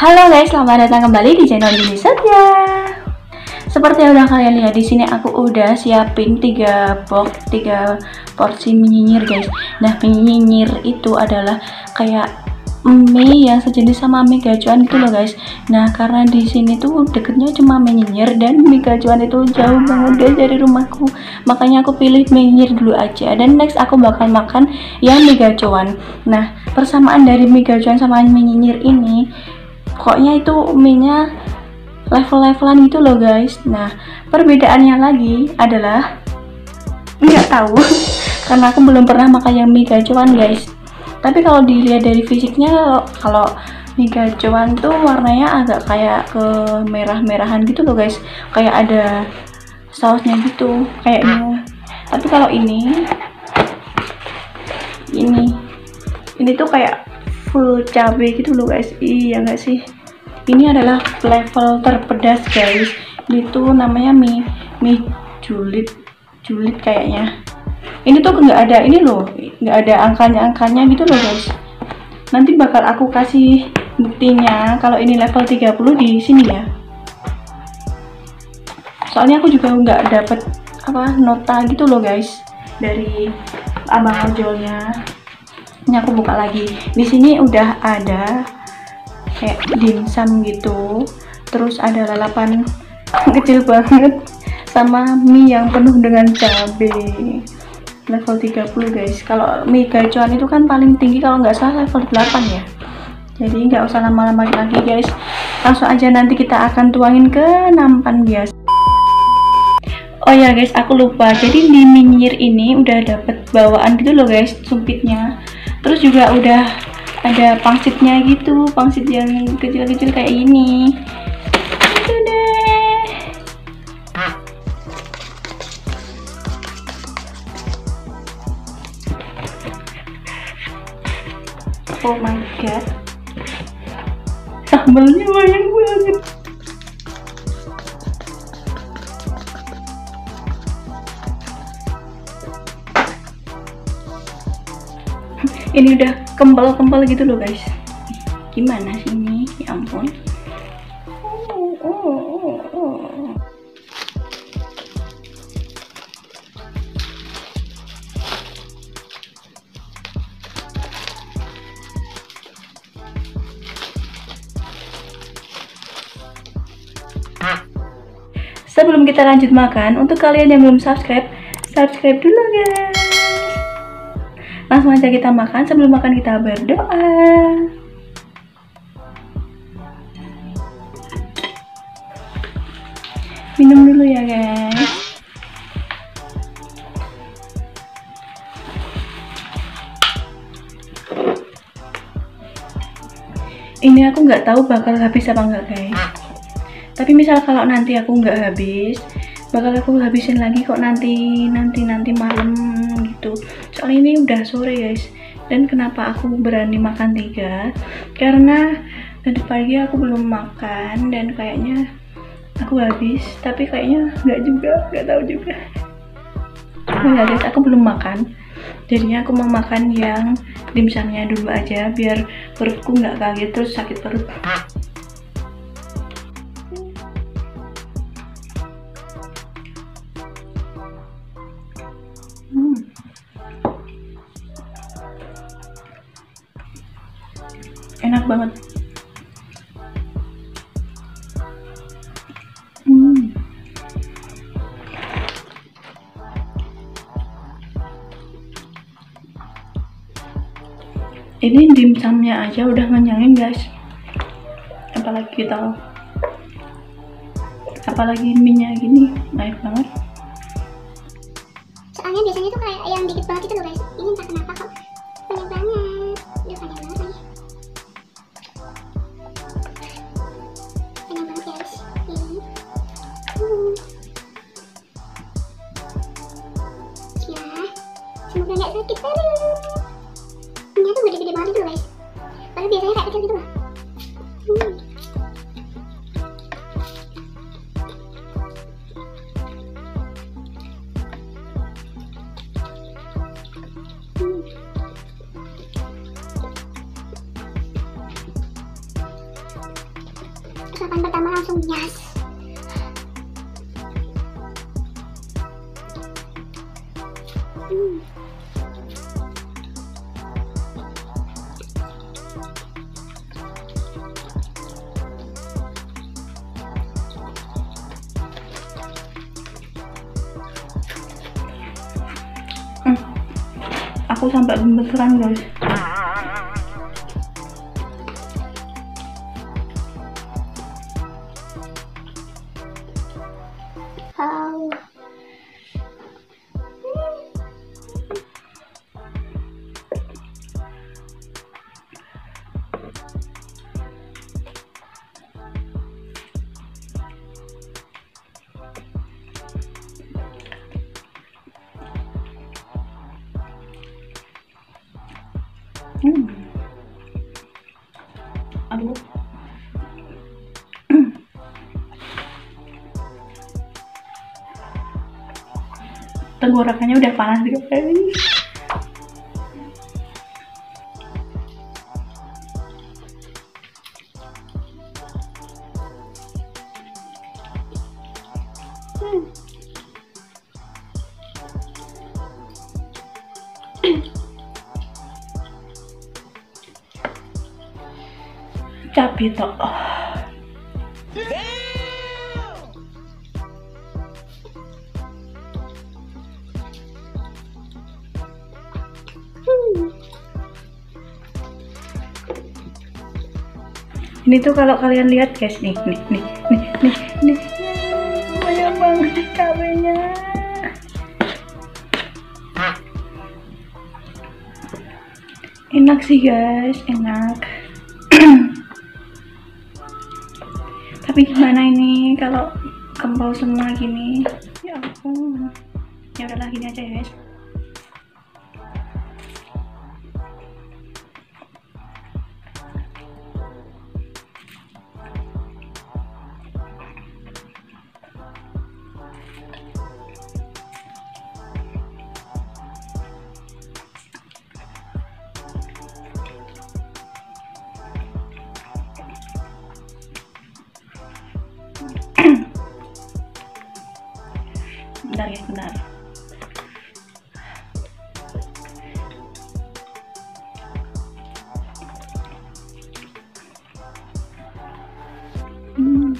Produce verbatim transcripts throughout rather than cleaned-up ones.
Halo guys, selamat datang kembali di channel Yuni Satya. Seperti yang udah kalian lihat di sini, aku udah siapin tiga box, tiga porsi mie nyinyir guys. Nah, mie nyinyir itu adalah kayak mie yang sejenis sama mie gacuan gitu loh guys. Nah, karena di sini tuh deketnya cuma mie nyinyir dan mie gacuan itu jauh banget guys dari rumahku. Makanya aku pilih mie nyinyir dulu aja. Dan next aku bakal makan yang mie gacuan. Nah, persamaan dari mie gacuan sama mie nyinyir ini, pokoknya itu mie-nya level-levelan gitu loh guys. Nah, perbedaannya lagi adalah nggak tahu karena aku belum pernah makan yang mie gacuan guys. Tapi kalau dilihat dari fisiknya, kalau mie gacuan tuh warnanya agak kayak ke merah-merahan gitu loh guys, kayak ada sausnya gitu kayaknya. Tapi kalau ini ini ini tuh kayak full cabai gitu loh guys. Iya nggak sih? Ini adalah level terpedas guys. Itu namanya mie mie julid julid kayaknya. Ini tuh nggak ada ini loh, nggak ada angkanya-angkanya gitu loh guys. Nanti bakal aku kasih buktinya kalau ini level tiga puluh di sini ya. Soalnya aku juga nggak dapet apa nota gitu loh guys dari abang ojolnya. Ini aku buka lagi. Di sini udah ada kayak dimsum gitu, terus ada lalapan kecil banget sama mie yang penuh dengan cabai. Level tiga puluh guys. Kalau mie gacuan itu kan paling tinggi kalau nggak salah level delapan ya. Jadi nggak usah lama-lama lagi guys, langsung aja nanti kita akan tuangin ke nampan biasa. Oh ya guys, aku lupa, jadi di mie nyinyir ini udah dapet bawaan gitu loh guys, sumpitnya. Terus juga udah ada pangsitnya gitu, pangsit yang kecil-kecil kayak ini. Itu deh. Oh my god, sambalnya banyak banget. Ini udah kempal-kempal gitu loh guys. Gimana sih ini? Ya ampun. Oh, oh, oh, oh. Sebelum kita lanjut makan, untuk kalian yang belum subscribe, subscribe dulu guys. Langsung aja kita makan. Sebelum makan kita berdoa. Minum dulu ya guys. Ini aku nggak tahu bakal habis apa enggak guys. Tapi misal kalau nanti aku nggak habis, bakal aku habisin lagi kok nanti nanti nanti malam gitu. Soalnya ini udah sore guys. Dan kenapa aku berani makan tiga? Karena tadi pagi aku belum makan dan kayaknya aku habis. Tapi kayaknya nggak juga, nggak tahu juga. Oh ya guys, aku belum makan. Jadinya aku mau makan yang dimsumnya dulu aja biar perutku nggak kaget terus sakit perut. Hmm. Enak banget. Hmm. Ini dimsumnya aja udah ngenyangin guys. Apalagi kita, apalagi mie-nya gini, baik banget. Soalnya biasanya tuh kayak yang dikit banget itu loh guys. Ini entah kenapa kok banyak banget. Duh, banyak banget lagi. Banyak banget guys. Ini. Hmm. Ya, semoga nggak sakit banget. Ini tuh gede-gede banget itu loh guys. Padahal biasanya kayak kecil gitu loh. Hmm. Hmm. makan pertama langsung nyas. Hmm. Hmm. Aku sampai gemeteran guys. How? Hmm. Aduh. Tenggorokannya udah panas juga guys. Hmm. Capek toh. Ini tuh kalau kalian lihat guys, nih nih nih nih nih nih banyak banget nih cabenya. Enak sih guys, enak. Tapi gimana ini kalau kempal semua gini? Ya ampun. Ya udahlah gini aja ya guys. Bentar ya, bentar. Hmm.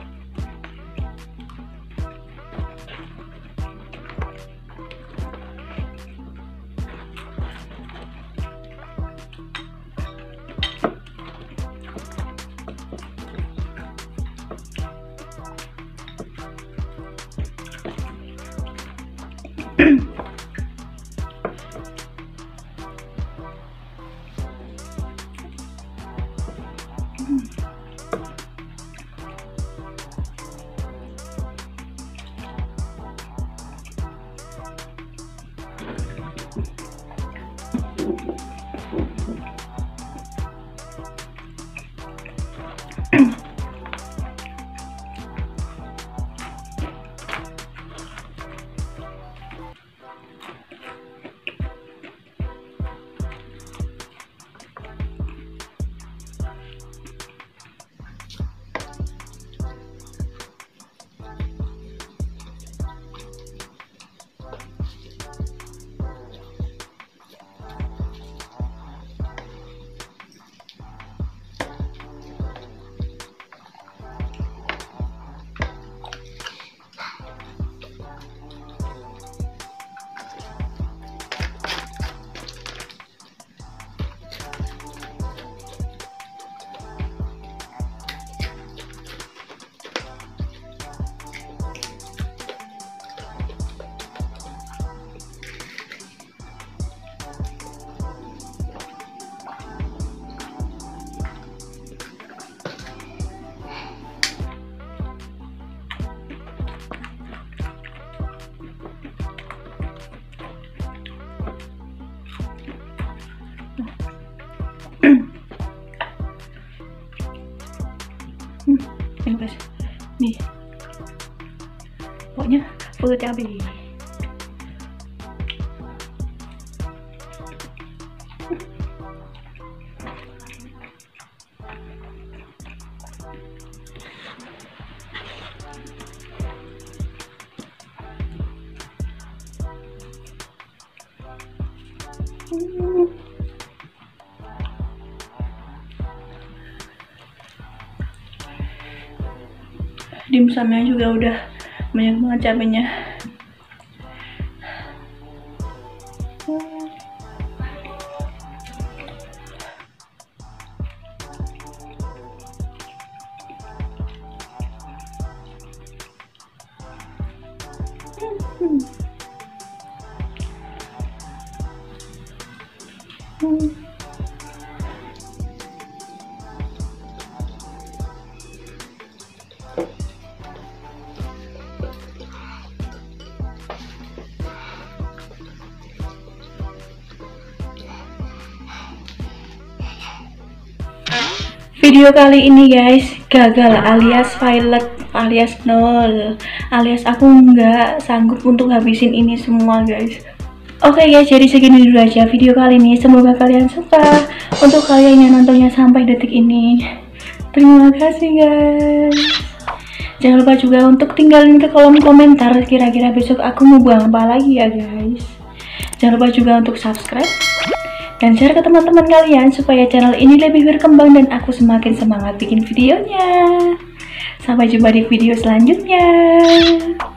Hmm, ini guys, nih pokoknya full cabai. Dimsumnya juga udah banyak banget cabenya. Hmm. Hmm. Video kali ini guys gagal alias violet alias nol alias aku nggak sanggup untuk habisin ini semua guys. Oke guys, jadi segini dulu aja video kali ini, semoga kalian suka. Untuk kalian yang nontonnya sampai detik ini, terima kasih guys. Jangan lupa juga untuk tinggalin ke kolom komentar kira-kira besok aku mau buang apa lagi ya guys. Jangan lupa juga untuk subscribe dan share ke teman-teman kalian supaya channel ini lebih berkembang dan aku semakin semangat bikin videonya. Sampai jumpa di video selanjutnya.